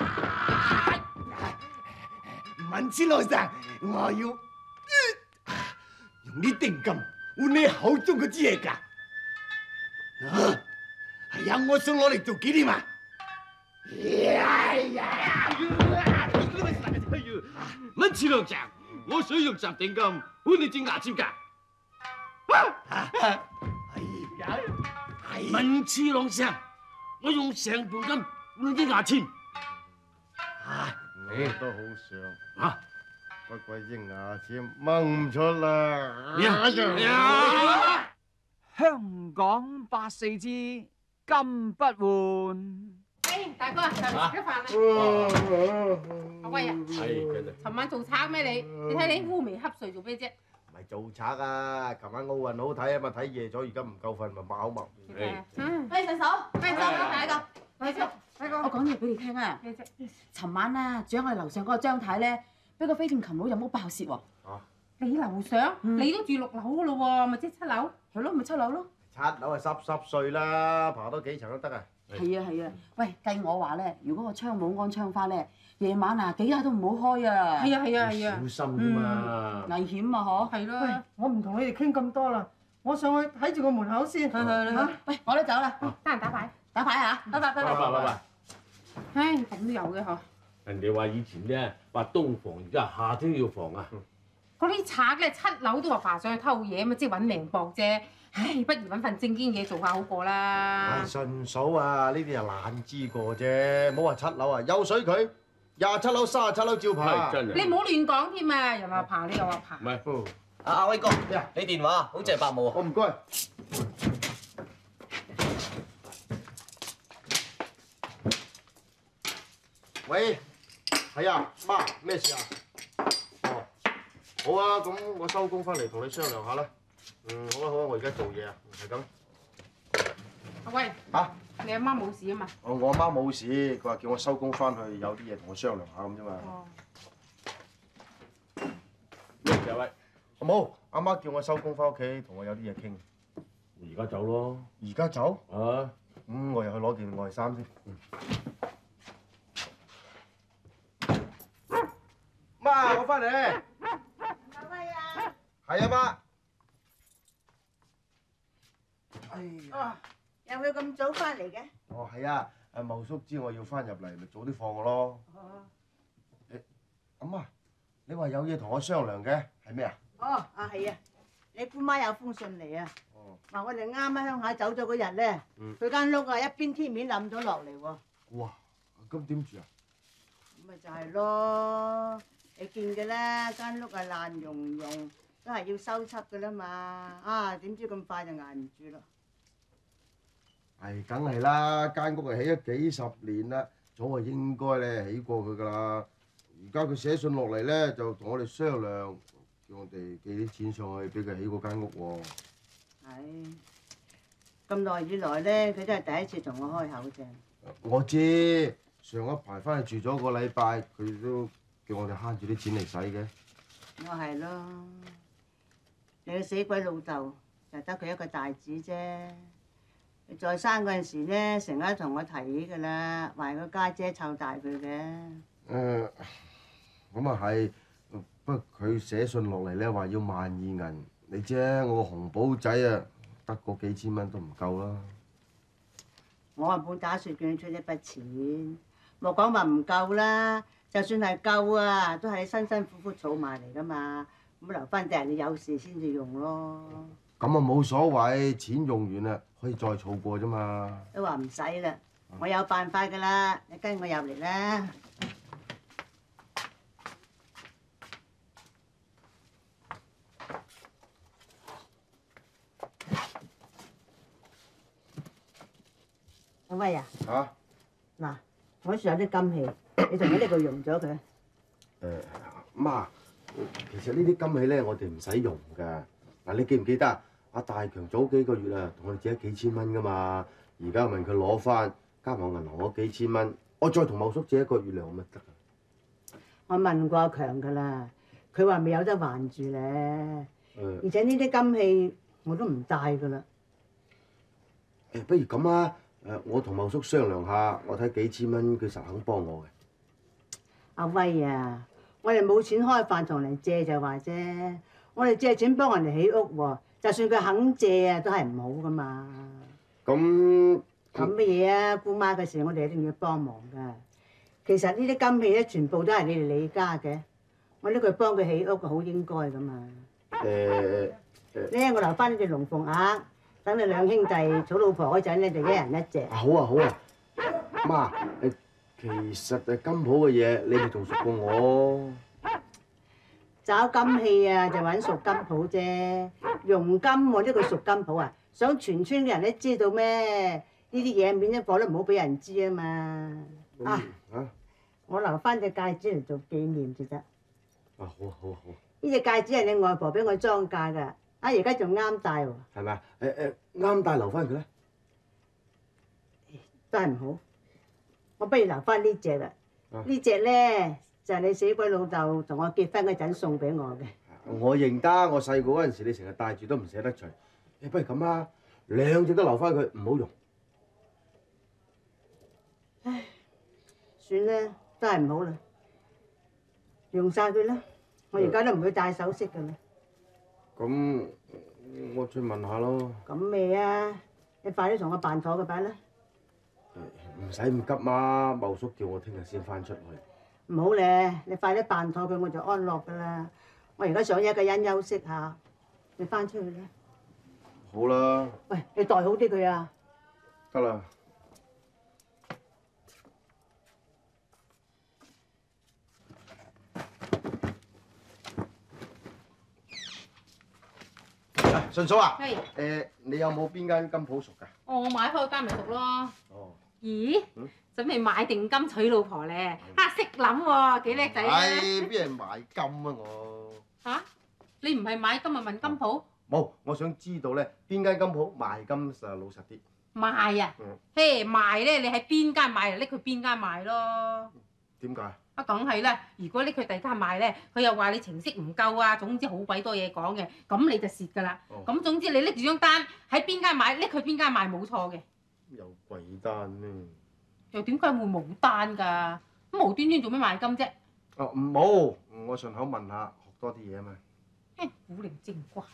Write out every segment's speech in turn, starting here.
文次郎生，我要用啲定金換你口中嘅支嘢㗎。係啊，我想攞嚟做紀念啊！ 文次郎生，我想用集定金換你支牙籤㗎。文次郎生，我用成半金換你支牙籤。 你都好想不過支牙籤掹唔出啦。 香港84支金不換。 大哥，就嚟食咗飯啦。阿威啊，尋晚做賊咩你？你睇你烏眉瞌睡做咩啫？ 唔係做賊啊！琴晚奧運好睇啊嘛，睇夜咗，而家唔夠瞓咪擘口擘面。 喂，細嫂，細嫂，大哥， 大哥， 我講嘢俾你聽啊！ 咩啫？ 尋晚啊，住喺我哋樓上嗰個張太咧，俾個飛店琴佬入屋爆竊喎。 你樓上，你都住6樓噶咯喎，咪即係7樓？ 係咯，咪7樓咯。 7樓係濕碎啦，爬多幾層都得啊！ 係啊係啊，喂，計我話咧，如果個窗冇安窗花咧，夜晚啊幾日都唔好開啊！ 係啊係啊係啊！ 小心啲嘛， 危險啊嗬！ 係咯。 我唔同你哋傾咁多啦，我上去睇住個門口先。 嚇！喂，我都走啦。 得閒打牌。 打牌嚇！拜拜。 唉，咁都有嘅嗬。 人哋話以前咧話冬防，而家夏天要防啊。 嗰啲賊咧7樓都話爬上去偷嘢，咪即係揾命搏啫。唉，不如揾份正經嘢做下好過啦。 順嫂啊，呢啲係懶知過啫，唔好話7樓啊，有水佢27樓、37樓照爬。 真係。 你唔好亂講添啊！人話爬，你又話爬。 唔係。 阿威哥，你電話好似係白毛啊。 我唔該。喂，係啊，媽，咩事啊？哦，好啊，咁我收工翻嚟同你商量下啦。好啊，我而家做嘢啊，係咁。 阿威。你阿媽冇事啊嘛？ 我阿媽冇事，佢話叫我收工翻去，有啲嘢同我商量下咁啫嘛。 咩事啊喂？ 好冇？阿媽叫我收工翻屋企，同我有啲嘢傾。 而家走咯。 而家走？ 啊。 我又去攞件外衫先。媽，我翻嚟。 阿威啊！ 係啊，媽。 哦，又會咁早翻嚟嘅？ 哦，係啊，茂叔知我要翻入嚟，咪早啲放我咯。阿媽，你話有嘢同我商量嘅，係咩啊？ 哦，係啊，你姑媽有封信嚟啊。話我哋啱喺鄉下走咗嗰日咧，佢間屋啊一邊天面冧咗落嚟喎。 哇！咁點住啊？ 咁咪就係咯，你見嘅啦，間屋係爛溶溶，都係要修葺嘅啦嘛。點知咁快就捱唔住咯。 係，梗係啦，間屋係起咗幾十年啦，早係應該咧起過佢噶啦。而家佢寫信落嚟咧，就同我哋商量，叫我哋寄啲錢上去俾佢起嗰間屋喎。 係，咁耐以來咧，佢都係第一次同我開口啫。 我知，上一排翻去住咗個禮拜，佢都叫我哋慳住啲錢嚟使嘅。 我係咯，你個死鬼老豆就得佢一個大子啫。佢再生嗰陣時咧，成日同我提起㗎啦，話個家姐湊大佢嘅。 咁啊係，不過佢寫信落嚟咧話要12000銀，你知啊，我個紅寶仔啊，得個幾千蚊都唔夠啦。 我啊冇打算叫你出一筆錢，莫講話唔夠啦，就算係夠啊，都係你辛辛苦苦儲埋嚟㗎嘛，咁留翻第日你有事先至用咯。 咁啊冇所謂，錢用完啦，可以再儲過啫嘛。 都話唔使啦，我有辦法㗎啦，你跟我入嚟啦。阿威啊！嗱，我仲有啲金器，你同我呢個用咗佢。 媽，其實呢啲金器咧，我哋唔使用㗎。嗱，你記唔記得啊？阿大強早幾個月啊，同我哋借咗幾千蚊㗎嘛。而家問佢攞翻，加埋銀行嗰幾千蚊，我再同茂叔借1個月糧咪得啊？ 我問過阿強㗎啦，佢話未有得還住咧。而且呢啲金器我都唔帶㗎啦。 不如咁啊！我同茂叔商量下，我睇幾千蚊佢實肯幫我嘅。 阿威啊，我哋冇錢開飯堂嚟借就話啫，我哋借錢幫人哋起屋喎，就算佢肯借啊，都係唔好噶嘛。 咁乜嘢啊？姑媽嘅事我哋一定要幫忙噶。其實呢啲金器咧，全部都係你哋李家嘅，我呢佢幫佢起屋好應該噶嘛。我留翻呢隻龍鳳鈪，等你兩兄弟娶老婆嗰陣咧，就一人一隻。 好啊好啊，媽其實金鋪嘅嘢你哋仲熟過我。 找金器啊，就揾熟金鋪啫。用金喎，呢個熟金鋪啊，想全村嘅人都知道咩？呢啲嘢免一火都唔好俾人知啊嘛。我留翻隻戒指嚟做紀念至得。 好啊好啊好啊！ 呢隻戒指係你外婆俾我裝嫁㗎，而家仲啱戴喎。 係咪啊？啱戴留翻佢咧。 都係唔好，我不如留翻呢隻啦。呢隻咧就係你死鬼老豆同我結婚嗰陣送俾我嘅。 我認得，我細個嗰陣時你成日戴住都唔捨得除。不如咁啦，兩隻都留翻佢，唔好用。 唉，算啦，都係唔好啦，用晒佢啦。我而家都唔會戴首飾㗎啦。 咁我再問下咯。 咁咩啊？你快啲同我辦妥佢擺啦。 唔使咁急嘛，茂叔叫我聽日先翻出去。 唔好咧，你快啲辦妥佢，我就安樂㗎啦。我而家想一個人休息下，你翻出去啦。 好啦。 喂，你袋好啲佢啊。 得啦。順嫂啊，你有冇邊間金鋪熟㗎？ 我買開間咪熟咯。 哦。 咦？準備買定金娶老婆咧？識諗喎，幾叻仔啊！ 邊人買金啊我？ 嚇？你唔係買金咪問金鋪？ 冇，我想知道咧邊間金鋪賣金實老實啲。 賣啊？嘿，賣咧，你喺邊間買就拎佢邊間賣咯。 點解？ 啊，梗係啦！如果拎佢第間賣咧，佢又話你程式唔夠啊，總之好鬼多嘢講嘅，咁你就蝕㗎啦。咁總之你拎住張單喺邊間買，拎佢邊間賣冇錯嘅。 有鬼單咩？ 又點解會冇單㗎？咁無端端做咩賣金啫？ 冇，我順口問下，學多啲嘢啊嘛。 古靈精怪。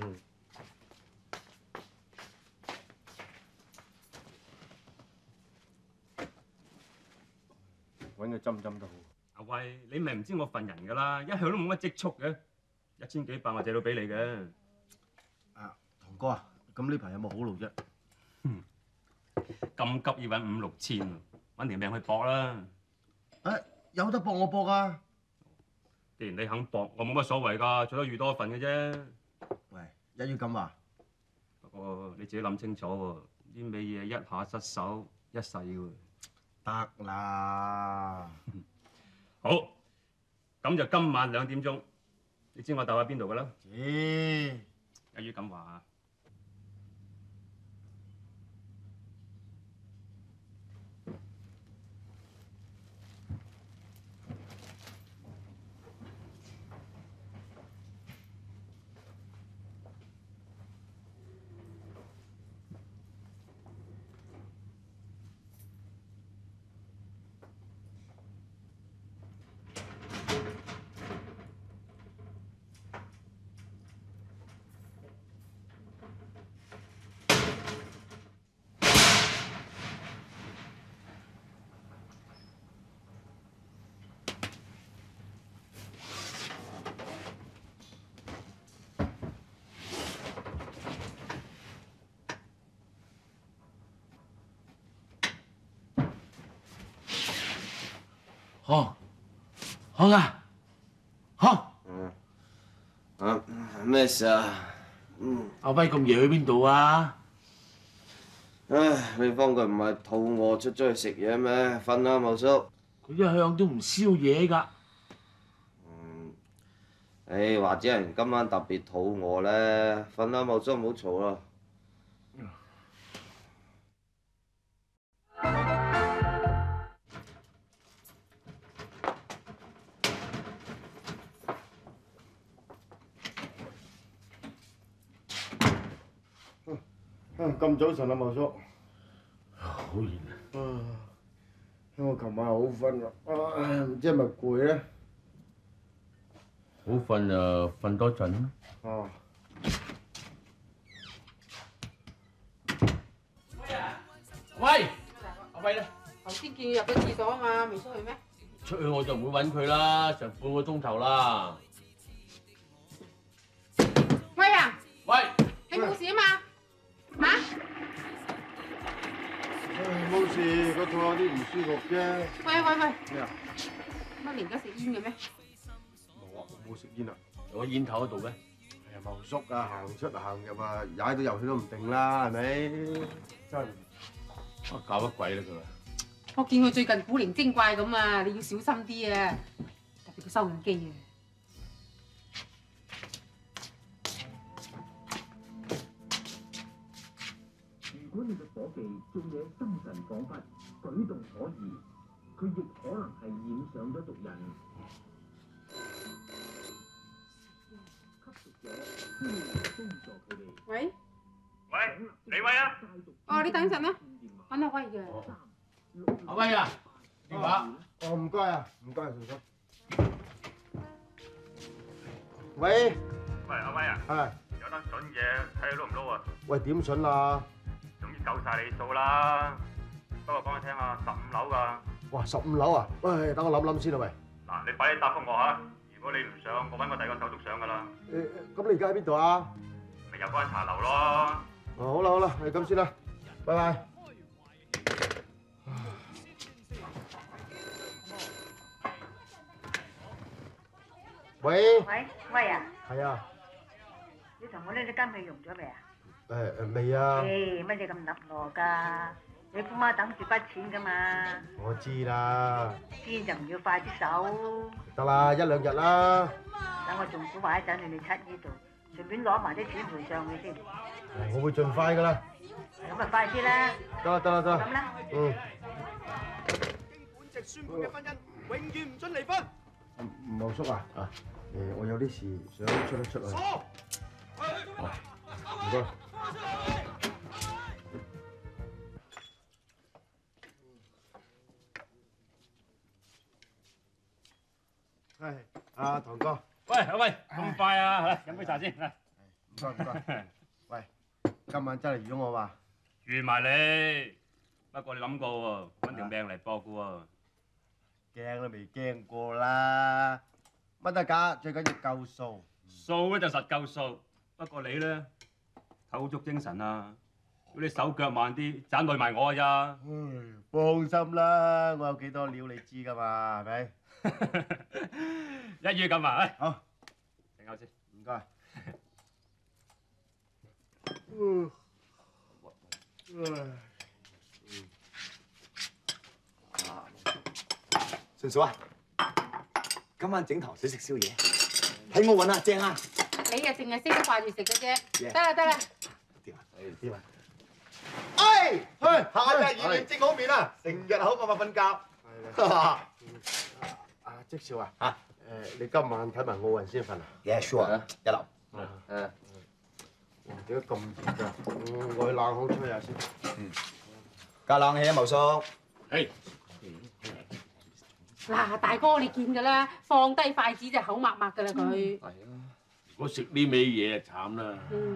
揾個針針都好。 阿威，你咪唔知我份人㗎啦，一向都冇乜積蓄嘅，1000幾百我借到俾你嘅。 堂哥啊，咁呢排有冇好路啫？ 咁急要揾5、6千，揾條命去搏啦！ 有得搏我搏啊！ 既然你肯搏，我冇乜所謂㗎，最多預多一份嘅啫。 喂，一於咁話。 不過你自己諗清楚喎，呢味嘢一下失手一世㗎喎。 得啦。 好，咁就今晚2點鐘，你知我竇喺邊度㗎啦？ 一於咁話。 康啊，康。咩事啊？ 阿威咁夜去邊度啊？ 唉，你方佢唔係肚餓出咗去食嘢咩？瞓啦，茂叔。 佢一向都唔宵夜㗎。 或者人今晚特別肚餓咧，瞓啦，茂叔，唔好嘈啦。 咁早晨啊，茂叔。 好熱啊！ 我我琴晚好瞓啊，唔知係咪攰咧？ 好瞓就瞓多陣啦。 哦。 喂，阿威咧？ 頭先見佢入咗廁所啊嘛，未出去咩？ 出去我就唔會揾佢啦，成半個鐘頭啦。 喂啊！ 喂， 你冇事啊嘛？嚇？ 冇事，個肚有啲唔舒服啫。 喂！ 咩啊？ 乜你而家食煙嘅咩？ 冇啊，我冇食煙啊。 我煙頭喺度嘅。 係啊，茂叔啊，行出行入啊，踩到入去都唔定啦，係咪？真。 搞乜鬼咧佢？ 我見佢最近古靈精怪咁啊，你要小心啲啊！特別個收音機啊！ 如果你嘅伙計做嘢心神恍惚、舉動可疑，佢亦可能係染上咗毒癮。吸毒者需要幫助佢哋。 喂， 李威啊！ 哦，你等陣啦，揾阿威嘅。 阿威啊，電話。 哦，唔該啊，唔該，順叔。喂。 喂，阿威啊。 係。 有單筍嘢，睇你撈唔撈啊？ 喂，點筍啊？ 總之夠晒你數啦。不過講你聽啊，15樓㗎。 哇，15樓啊？喂，等我諗諗先啦，喂。 嗱，你快啲答覆我嚇。如果你唔上，我揾個第二個手足上㗎啦。 咁你而家喺邊度啊？ 咪入嗰間茶樓咯。 哦，好啦好啦，係咁先啦，拜拜。喂。 喂啊！ 係啊。 你同我呢啲金器用咗未啊？ 未啊。 乜你咁立落㗎？你姑媽等住筆錢㗎嘛？ 我知啦。 知就唔要快啲手。 得啦，1、2日啦。 等我仲估話一陣你哋出呢度，順便攞埋啲錢賠上去先。 我會盡快㗎啦。 咁咪快啲啦！ 得啦。 咁啦。 經本席宣布嘅婚姻，永遠唔准離婚。 茂叔啊，我有啲事想出一出去。唔該。係，阿堂哥。 喂，阿威，咁快啊？嚟飲杯茶先。 唔該。喂，今晚真係預咗我嘛？ 預埋你。不過你諗過喎，揾條命嚟搏嘅喎。 驚都未驚過啦，乜得㗎？最緊要夠數。 數咧就實夠數，不過你咧透足精神啊！如果你手腳慢啲，盞累埋我啊咋？ 放心啦，我有幾多料你知㗎嘛，係咪？ 一於咁啊！ 好， 食口先。 唔該。 順嫂啊，今晚整堂水食宵夜，睇我揾啊，正啊！ 你啊，淨係識得掛住食嘅啫。得啦。 點啊？去下日熱面蒸好面啊，成日口瞓瞓覺。 阿積少啊，你今晚睇埋奧運先瞓啊 ？Yeah sure，一流。 哇，點解咁熱㗎？我去冷空吹下先。 加冷氣啊，茂叔。 係。 嗱，大哥你見㗎啦，放低筷子就口抹抹㗎啦佢。 係啊。如果食呢味嘢就慘啦。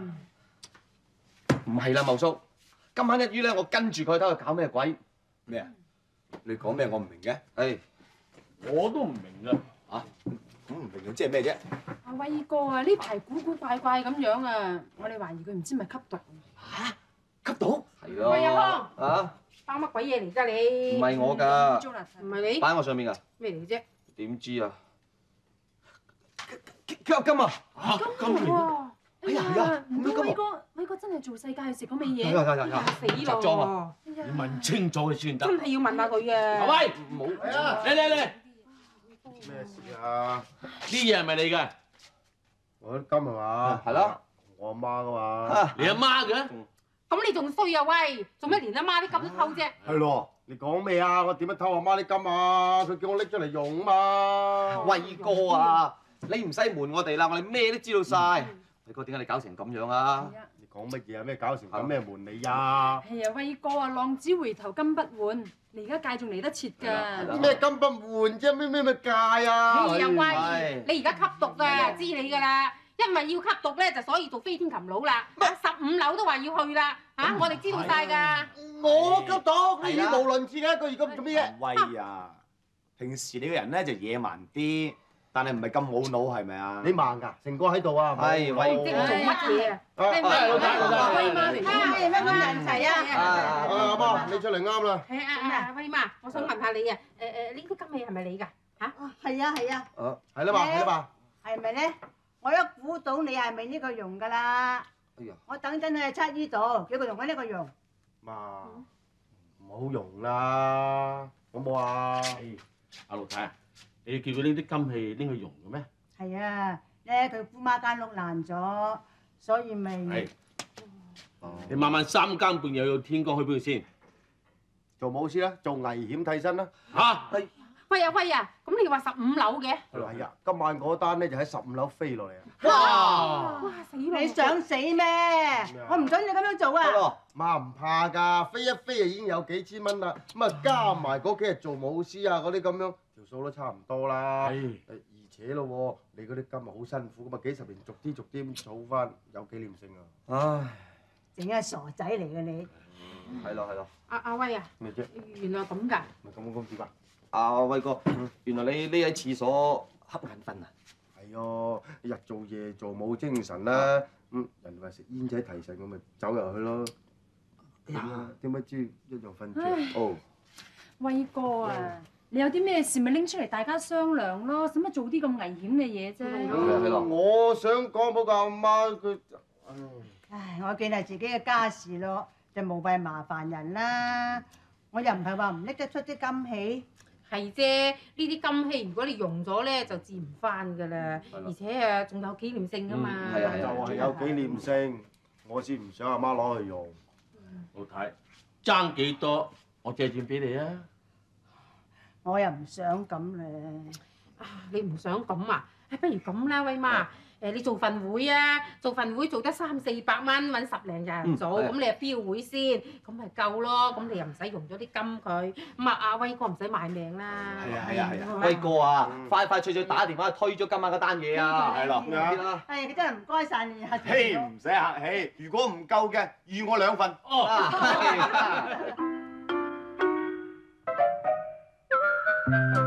唔係啦，茂叔，今晚一於咧，我跟住佢睇佢搞咩鬼。 咩啊？你講咩我唔明嘅？ 係， 我都唔明啊。 嚇？咁唔明又即係咩啫？ 阿威哥啊，呢排古古怪怪咁樣啊，我哋懷疑佢唔知咪吸毒。 嚇？吸毒？ 係咯。 喂，阿康。 啊？ 包乜鬼嘢嚟㗎你？ 唔係我㗎。 唔係你？ 擺喺我上面㗎。 咩嚟啫？ 點知啊？吸金啊！ 金嚟㗎！ 哎呀，唔通威哥真係做世界去食嗰味嘢？死咯！ 裝啊！ 你問清楚佢先得。 真係要問下佢啊！ 阿威， 唔好嚟！ 咩事啊？ 呢嘢係咪你嘅？ 我啲金係嘛？ 係咯。 我阿媽㗎嘛。 你阿媽嘅？ 咁你仲衰啊喂！做咩連阿媽啲金都偷啫？ 係咯，你講咩啊？我點樣偷阿媽啲金啊？佢叫我拎出嚟用嘛。 威哥啊，你唔使瞞我哋啦，我哋咩都知道晒。威哥點解你搞成咁樣啊？ 你講乜嘢啊？咩搞成咁咩門理呀？ 係啊，威哥啊，浪子回頭金不換，你而家戒仲嚟得切㗎。 咩金不換啫？咩戒啊？ 哎呀威，你而家吸毒㗎，知你㗎啦。因為要吸毒咧，就所以做飛天蠄佬啦。15樓都話要去啦，嚇我哋知道晒㗎。 我吸毒，你語無倫次嘅一個月咁做咩嘢？ 威啊！平時你個人咧就野蠻啲，但係唔係咁冇腦係咪啊？ 你盲㗎？成哥喺度啊！ 係威即係做乜嘢啊？ 威媽嚟㗎。 咩咁人齊啊？ 阿媽，你出嚟啱啦。 係啊，威媽，我想問下你啊，呢啲金器係咪你㗎？嚇？ 係啊係啊， 係啦嘛，係啦嘛。 係咪咧？我一估到你係咪呢個容㗎啦？ 哎呀！ 我等陣去七姨度，叫佢同我呢個容。 媽，唔好用啦，好冇啊？ 阿陸太啊，你叫佢拎啲金器拎去用嘅咩？ 係啊，咧佢姑媽間屋爛咗，所以咪。 係。你晚晚3更半夜要天光去邊度先？ 做武師啦，做危險替身啦。 嚇！ 威啊，咁你話15樓嘅？ 係啊，今晚嗰單咧就喺15樓飛落嚟啊！ 哇！ 死啦！ 你想死咩？我唔准你咁樣做啊！ 媽唔怕㗎，飛一飛就已經有幾千蚊啦。咁啊加埋嗰幾日做武師啊嗰啲咁樣，條數都差唔多啦。而且咯，你嗰啲金啊好辛苦㗎嘛，幾十年逐啲咁儲翻，有紀念性啊！ 唉， 整係傻仔嚟嘅你。 係咯。 阿威啊， 咩啫？ 原來咁㗎？ 咪咁點啊？ 阿威哥，原來你匿喺廁所瞌眼瞓啊？ 係哦，日做夜做冇精神啦。人話食煙仔提神，我咪走入去咯。點解知一樣瞓著？哦， 威哥啊，你有啲咩事咪拎出嚟大家商量咯，使乜做啲咁危險嘅嘢啫？ 係咯。 我想講嗰個阿媽佢， 唉，我見係自己嘅家事咯，就無謂麻煩人啦。我又唔係話唔拎得出啲金器。 係啫，呢啲金器如果你用咗咧，就治唔翻㗎啦。而且仲有紀念性㗎嘛。 就係有紀念性，我先唔想阿媽攞去用。 老太爭幾多，我借錢俾你啊！ 我又唔想咁咧。 你唔想咁啊？不如咁啦，威媽。你做份會啊，做份會做得300-400蚊，揾10零人做，咁你就標會先，咁咪夠咯。咁你又唔使用咗啲金佢，咁阿威哥唔使賣命啦。 係啊，威哥啊，快脆打電話推咗今晚嗰單嘢啊！係咯。 係，佢真係唔該曬你啊！ 嘿，唔使客氣，如果唔夠嘅，預我2份。哦。